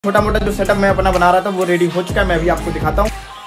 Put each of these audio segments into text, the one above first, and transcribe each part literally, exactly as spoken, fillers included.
छोटा मोटा जो सेटअप मैं अपना बना रहा था वो रेडी हो चुका है, मैं भी आपको दिखाता हूँ।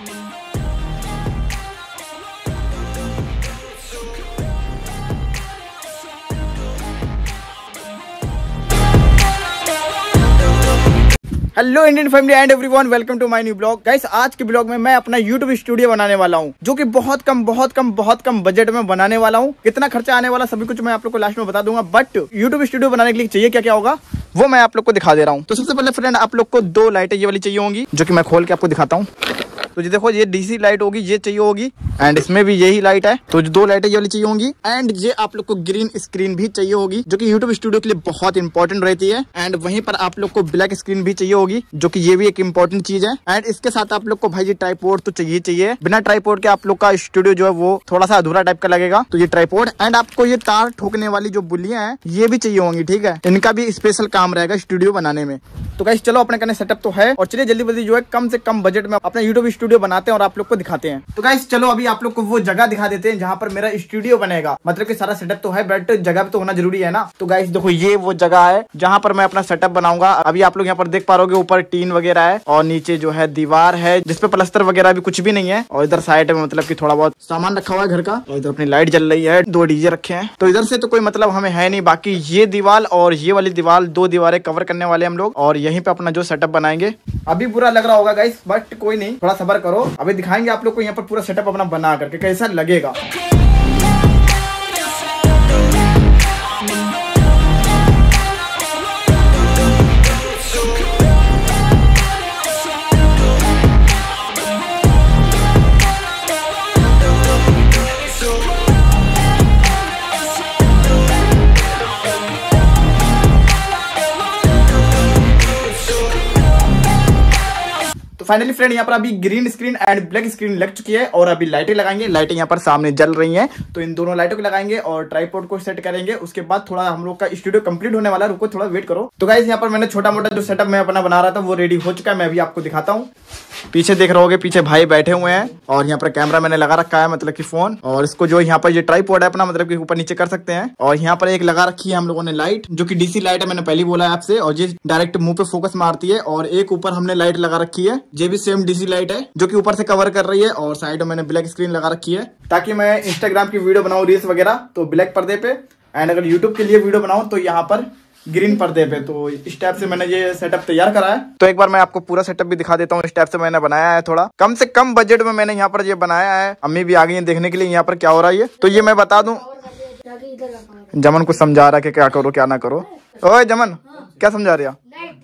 Hello Indian family and everyone, welcome to my new blog. Guys, आज के ब्लॉग में मैं अपना यूट्यूब स्टूडियो बनाने वाला हूं, जो कि बहुत कम बहुत कम बहुत कम बजट में बनाने वाला हूं। कितना खर्चा आने वाला सभी कुछ मैं आप लोग को लास्ट में बता दूंगा, बट यूट्यूब स्टूडियो बनाने के लिए चाहिए क्या क्या होगा वो मैं आप लोग को दिखा दे रहा हूँ। तो सबसे पहले फ्रेंड, आप लोग को दो लाइटें ये वाली चाहिए होंगी, जो कि मैं खोल के आपको दिखाता हूँ। तो ये देखो, ये डीसी लाइट होगी, ये चाहिए होगी, एंड इसमें भी यही लाइट है। तो जो दो लाइटें ये वाली चाहिए होंगी, एंड ये आप लोग को ग्रीन स्क्रीन भी चाहिए होगी, जो कि यूट्यूब स्टूडियो के लिए बहुत इंपॉर्टेंट रहती है। एंड वहीं पर आप लोग को ब्लैक स्क्रीन भी चाहिए होगी, जो कि ये भी एक इंपॉर्टेंट चीज है। एंड इसके साथ आप लोग को भाई ये ट्राइपॉड तो चाहिए चाहिए। बिना ट्राइपॉड के आप लोग का स्टूडियो जो है वो थोड़ा सा अधूरा टाइप का लगेगा। तो ये ट्राइपॉड, एंड आपको ये तार ठोकने वाली जो बुलियां हैं ये भी चाहिए होंगी, ठीक है। इनका भी स्पेशल काम रहेगा स्टूडियो बनाने में। तो गाइस चलो, अपने करने सेटअप तो है, और चलिए जल्दी जल्दी जो है कम से कम बजट में अपना यूट्यूब स्टूडियो बनाते हैं और आप लोग को दिखाते हैं। तो गाइस चलो, अभी आप लोग को वो जगह दिखा देते हैं जहां पर मेरा स्टूडियो बनेगा। मतलब कि सारा सेटअप तो है, बट जगह भी तो होना जरूरी है ना। तो गाइस देखो, ये वो जगह है जहां पर मैं अपना सेटअप बनाऊंगा। अभी आप लोग यहाँ पर देख पा रहे हो, ऊपर टीन वगैरह है और नीचे जो है दीवार है जिसपे प्लास्टर वगैरह भी कुछ भी नहीं है। और इधर साइड में मतलब कि थोड़ा बहुत सामान रखा हुआ है घर का, और इधर अपनी लाइट जल रही है, दो डीजे रखे हैं। तो इधर से तो कोई मतलब हमें है नहीं। बाकी ये दीवार और ये वाली दीवार, दो दीवारें कवर करने वाले हम लोग, और यहीं पे अपना जो सेटअप बनाएंगे। अभी बुरा लग रहा होगा गाइस, बट कोई नहीं, थोड़ा सब्र करो, अभी दिखाएंगे आप लोग को यहाँ पर पूरा सेटअप अपना बना करके कैसा लगेगा। फाइनली फ्रेंड, यहाँ पर अभी green screen and black screen लग चुकी है, और अभी लाइटें लगाएंगे। लाइटें यहाँ पर सामने जल रही हैं, तो इन दोनों लाइटों को लगाएंगे और ट्राइपॉड को सेट करेंगे। उसके बाद थोड़ा हम लोग का स्टूडियो कंप्लीट होने वाला है, रुको थोड़ा वेट करो। तो गाइस, यहाँ पर मैंने छोटा मोटा जो सेटअप मैं अपना बना रहा था वो रेडी हो चुका है, मैं भी आपको दिखाता हूँ। पीछे देख रहे होगे, पीछे भाई बैठे हुए हैं, और यहाँ पर कैमरा मैंने लगा रखा है, मतलब की फोन। और इसको जो यहाँ पर ये ट्राइपॉड है अपना, मतलब की ऊपर नीचे कर सकते हैं। और यहाँ पर एक लगा रखी है हम लोगों ने लाइट, जो की डीसी लाइट है, मैंने पहले बोला है आपसे, और ये डायरेक्ट मुंह पे फोकस मारती है। और एक ऊपर हमने लाइट लगा रखी है, ये भी सेम डीसी लाइट है, जो कि ऊपर से कवर कर रही है। और साइड में मैंने ब्लैक स्क्रीन लगा रखी है, ताकि मैं इंस्टाग्राम की वीडियो बनाऊं, रील्स वगैरह, तो ब्लैक पर्दे पे, एंड अगर यूट्यूब के लिए वीडियो बनाऊं तो यहाँ पर ग्रीन पर्दे पे। तो इस टाइप से मैंने ये सेटअप तैयार करा है। तो एक बार मैं आपको पूरा सेटअप भी दिखा देता हूँ। इस टाइप से मैंने बनाया है, थोड़ा कम से कम बजट में मैंने यहाँ पर ये बनाया है। अम्मी भी आ गई है देखने के लिए यहाँ पर क्या हो रहा है। तो ये मैं बता दूं, जमन कुछ समझा रहा है कि क्या करो क्या ना करो। ओए जमन, क्या समझा रहा?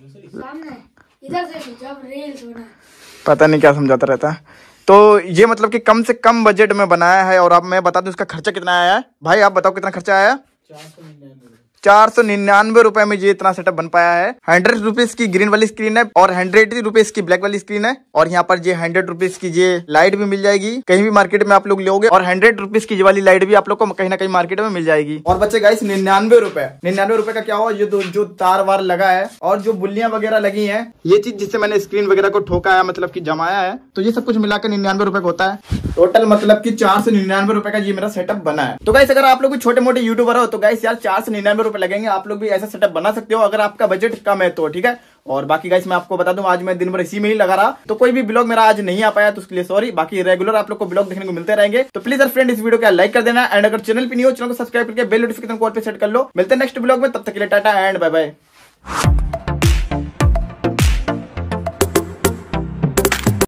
पता नहीं क्या समझाता रहता है। तो ये मतलब कि कम से कम बजट में बनाया है। और अब मैं बता दूं इसका खर्चा कितना आया है। भाई आप बताओ कितना खर्चा आया? चार सौ निन्यानवे रुपए में ये इतना सेटअप बन पाया है। हंड्रेड रुपीज की ग्रीन वाली स्क्रीन है, और हंड्रेड रुपीज की ब्लैक वाली स्क्रीन है। और यहाँ पर ये हंड्रेड रुपीज की ये लाइट भी मिल जाएगी, कहीं भी मार्केट में आप लोग लोगे। और हंड्रेड रुपीज की ये वाली लाइट भी आप लोग को कहीं ना कहीं मार्केट में मिल जाएगी। और बच्चे गाइस, निन्यानवे रुपए निन्यानवे रुपए का क्या हुआ, ये जो, जो तार वार लगा है और जो बुलियां वगैरह लगी है, ये चीज जिससे मैंने स्क्रीन वगैरह को ठोका है, मतलब की जमाया है, तो ये सब कुछ मिलाकर निन्यानवे रुपए का होता है टोटल। मतलब की चार सौ निन्यानवे रुपए का ये मेरा सेटअप बना है। तो गाइस, अगर आप लोग छोटे मोटे यूट्यूबर हो तो गाइस यार चार सौ निन्यानवे रुपए लगेंगे, आप लोग भी ऐसा सेटअप बना सकते हो अगर आपका बजट कम है तो, ठीक है। और बाकी गाइस, मैं आपको बता दूं, आज मैं दिन भर इसी में ही लगा रहा, तो कोई भी ब्लॉग मेरा आज नहीं आ पाया, तो उसके लिए सॉरी। बाकी रेगुलर आप लोग को ब्लॉग देखने को मिलते रहेंगे। तो प्लीज फ्रेंड, इस वीडियो को लाइक कर देना, एंड अगर चैनल पे नहीं हो, चैनल को सब्सक्राइब करके बेल नोटिफिकेशन कॉल पे सेट कर लो। मिलते हैं नेक्स्ट ब्लॉग में, तब तक के लिए टाटा एंड बाय बाय।